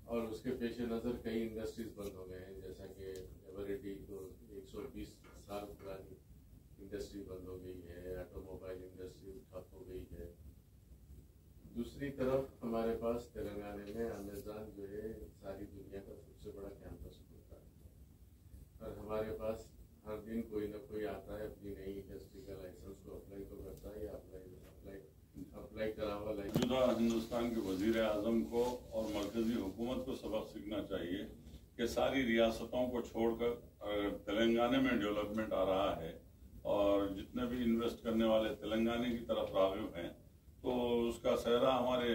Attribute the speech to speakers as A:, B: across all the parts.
A: اور اس کے پیش نظر کئی انڈسٹریز بند ہو گئے ہیں، جیسا کہ ایوریٹی کو 120 سال پرانی انڈسٹری بند ہو گئی ہے، آٹو موبائل انڈسٹری ٹھپ ہو گئی ہے۔ دوسری طرف ہمارے پاس تلنگانے میں امیزان جو ہے ساری دنیا کا سب سے بڑا کیمپس ہوتا ہے، اور ہمارے پاس ہر دن کوئی نہ کوئی آتا ہے اپنی نئی انڈسٹری کا لائسنس کو اپلائی تو کرتا ہے یا اپلائی کرا ہوا
B: موجودہ ہندوستان کے وزیر اعظم کو اور مرکزی حکومت کو سبق سیکھنا چاہیے کہ ساری ریاستوں کو چھوڑ کر تلنگانے میں ڈیولپمنٹ آ رہا ہے اور جتنے بھی انویسٹ کرنے والے تلنگانے کی طرف راغب ہیں، تو اس کا سہرا ہمارے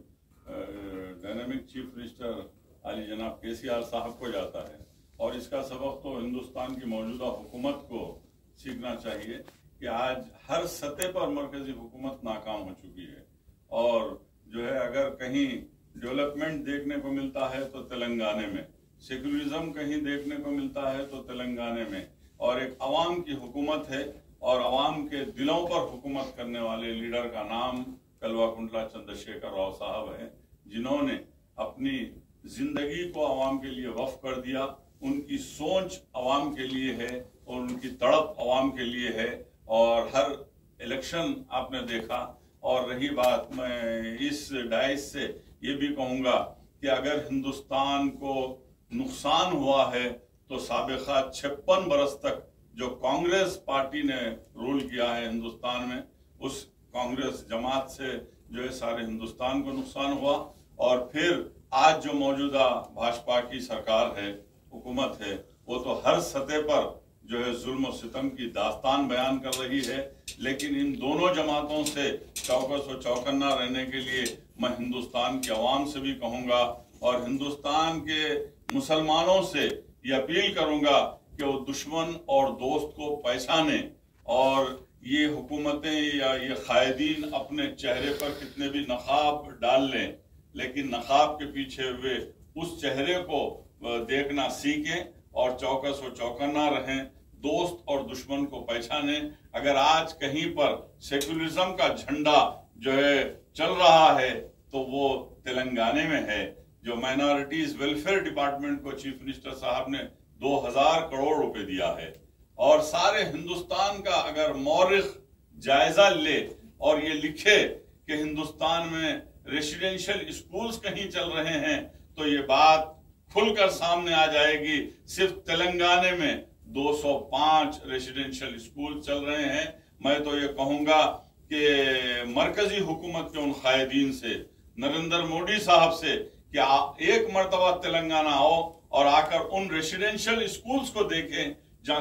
B: ڈائنامک چیف منسٹر علی جناب KCR صاحب کو جاتا ہے، اور اس کا سبق تو ہندوستان کی موجودہ حکومت کو سیکھنا چاہیے کہ آج ہر سطح پر مرکزی حکومت ناکام ہو چکی ہے، اور جو ہے اگر کہیں ڈیولپمنٹ دیکھنے کو ملتا ہے تو تلنگانے میں، سیکولرزم کہیں دیکھنے کو ملتا ہے تو تلنگانے میں، اور ایک عوام کی حکومت ہے اور عوام کے دلوں پر حکومت کرنے والے لیڈر کا نام کلوا چندر شیکھر راؤ صاحب ہیں، جنہوں نے اپنی زندگی کو عوام کے لیے وقف کر دیا۔ ان کی سوچ عوام کے لیے ہے اور ان کی تڑپ عوام کے لیے ہے، اور ہر الیکشن آپ نے دیکھا۔ اور رہی بات، میں اس ڈائس سے یہ بھی کہوں گا کہ اگر ہندوستان کو نقصان ہوا ہے تو سابقہ 56 برس تک جو کانگریس پارٹی نے رول کیا ہے ہندوستان میں، اس کانگریس جماعت سے جو ہے سارے ہندوستان کو نقصان ہوا، اور پھر آج جو موجودہ بھاجپا کی سرکار ہے، حکومت ہے، وہ تو ہر سطح پر جو ہے ظلم و ستم کی داستان بیان کر رہی ہے۔ لیکن ان دونوں جماعتوں سے چوکس و چوکنا رہنے کے لیے میں ہندوستان کے عوام سے بھی کہوں گا، اور ہندوستان کے مسلمانوں سے یہ اپیل کروں گا کہ وہ دشمن اور دوست کو پہچانے، اور یہ حکومتیں یا یہ قائدین اپنے چہرے پر کتنے بھی نقاب ڈال لیں، لیکن نقاب کے پیچھے ہوئے اس چہرے کو دیکھنا سیکھیں اور چوکس و چوکنا رہیں، دوست اور دشمن کو پہچانیں۔ اگر آج کہیں پر سیکولرزم کا جھنڈا جو ہے چل رہا ہے تو وہ تلنگانے میں ہے، جو مائنارٹیز ویلفیئر ڈپارٹمنٹ کو چیف منسٹر صاحب نے 2000 کروڑ روپے دیا ہے، اور سارے ہندوستان کا اگر مورخ جائزہ لے اور یہ لکھے کہ ہندوستان میں ریسیڈنشل اسکولز کہیں چل رہے ہیں، تو یہ بات کھل کر سامنے آ جائے گی۔ صرف تلنگانے میں 205 ریسیڈنشل اسکول چل رہے ہیں۔ میں تو یہ کہوں گا کہ مرکزی حکومت کے ان قائدین سے، نریندر مودی صاحب سے، کہ ایک مرتبہ تلنگانہ آؤ اور آ کر ان ریسیڈنشل اسکولز کو دیکھیں جہاں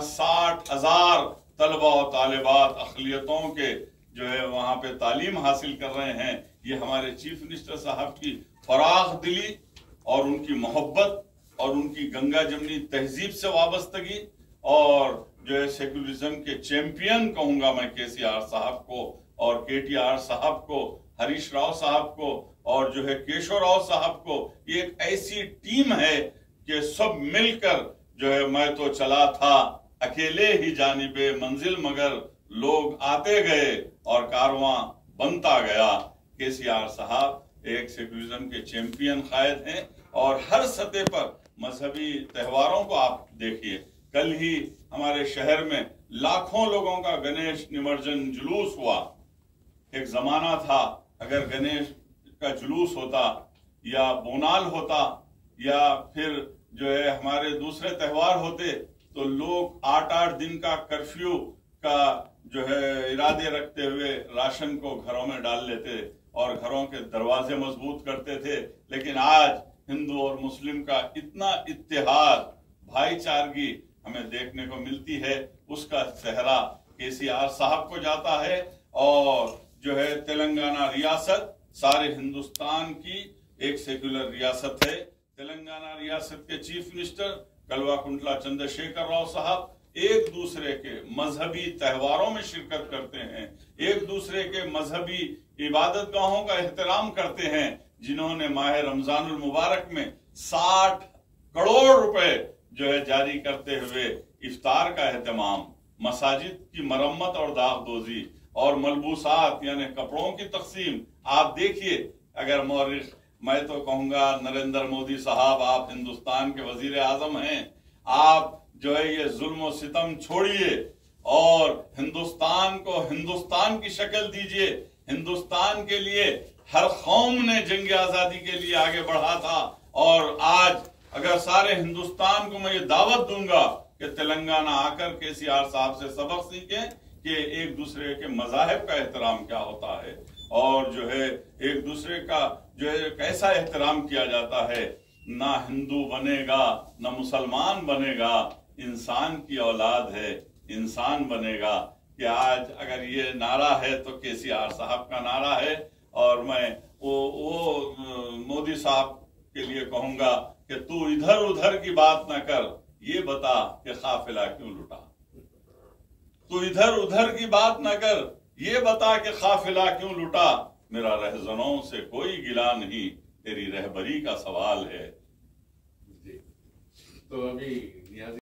B: 60,000 طلبہ و طالبات اقلیتوں کے جو ہے وہاں پہ تعلیم حاصل کر رہے ہیں۔ یہ ہمارے چیف منسٹر صاحب کی فراخ دلی اور ان کی محبت اور ان کی گنگا جمنی تہذیب سے وابستگی، اور جو ہے سیکولرزم کے چیمپئن کہوں گا میں KCR صاحب کو اور KTR صاحب کو، ہریش راؤ صاحب کو، اور جو ہے کیشور راؤ صاحب کو۔ یہ ایک ایسی ٹیم ہے کہ سب مل کر جو ہے، میں تو چلا تھا اکیلے ہی جانب منزل، مگر لوگ آتے گئے اور کارواں بنتا گیا۔ KCR صاحب ایک سیکولرزم کے چیمپئن قائد ہیں، اور ہر سطح پر مذہبی تہواروں کو آپ دیکھیے۔ کل ہی ہمارے شہر میں لاکھوں لوگوں کا گنیش نمرجن جلوس ہوا۔ ایک زمانہ تھا اگر گنیش کا جلوس ہوتا یا بونال ہوتا یا پھر جو ہے ہمارے دوسرے تہوار ہوتے تو لوگ 8 دن کا کرفیو کا جو ہے ارادے رکھتے ہوئے راشن کو گھروں میں ڈال لیتے اور گھروں کے دروازے مضبوط کرتے تھے۔ لیکن آج ہندو اور مسلم کا اتنا اتحاد، بھائی چارگی ہمیں دیکھنے کو ملتی ہے، اس کا سہرا KCR صاحب کو جاتا ہے۔ اور جو ہے تلنگانہ ریاست سارے ہندوستان کی ایک سیکولر ریاست ہے۔ تلنگانہ ریاست کے چیف منسٹر کلوا چندر شیکھر راؤ صاحب ایک دوسرے کے مذہبی تہواروں میں شرکت کرتے ہیں، ایک دوسرے کے مذہبی عبادت گاہوں کا احترام کرتے ہیں، جنہوں نے ماہ رمضان المبارک میں 60 کروڑ روپے جو ہے جاری کرتے ہوئے افطار کا اہتمام، مساجد کی مرمت اور داغ دوزی اور ملبوسات یعنی کپڑوں کی تقسیم۔ آپ دیکھیے، اگر مورخ मैं तो कहूंगा नरेंद्र मोदी साहब, आप हिंदुस्तान के वजीर आजम हैं, आप जो है ये जुल्म और सितम छोड़िए और हिंदुस्तान को हिंदुस्तान की शक्ल दीजिए। हिंदुस्तान के लिए हर कौम ने जंग आजादी के लिए आगे बढ़ा था, और आज अगर सारे हिंदुस्तान को मैं ये दावत दूंगा कि तेलंगाना आकर केसीआर साहब से सबक सीखें कि एक दूसरे के मजाहिब का एहतराम क्या होता है, और जो है एक दूसरे का जो है कैसा एहतराम किया जाता है। ना हिंदू बनेगा ना मुसलमान बनेगा, इंसान की औलाद है, इंसान बनेगा। कि आज अगर ये नारा है तो केसीआर साहब का नारा है, और मैं वो मोदी साहब के लिए कहूंगा कि तू इधर उधर की बात न कर, ये बता कि काफिला क्यों लुटा। तू इधर उधर की बात न कर, ये बता कि काफिला क्यों लुटा। मेरा रहजनों से कोई गिला नहीं, तेरी रहबरी का सवाल है।
A: जी, तो अभी नियाजी